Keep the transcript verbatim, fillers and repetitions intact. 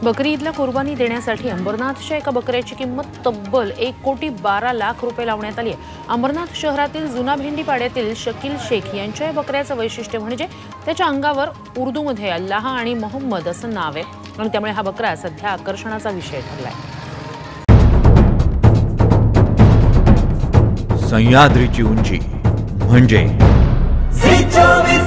बकरी ईदला कुर्बानी देण्यासाठी अंबरनाथच्या एका बकऱ्याची किंमत तब्बल एक कोटी बारा लाख रुपये लावण्यात आली आहे। अंबरनाथ शहरातील जुना भेंडीपाड्यातील शकील शेख यांच्या बकऱ्याचं वैशिष्ट्य म्हणजे त्याच्या अंगावर उर्दूमध्ये अल्लाह आणि मोहम्मद असं नाव आहे आणि त्यामुळे हा बकरा सध्या आकर्षणाचा विषय ठरलाय। सह्याद्रीची उंची म्हणजे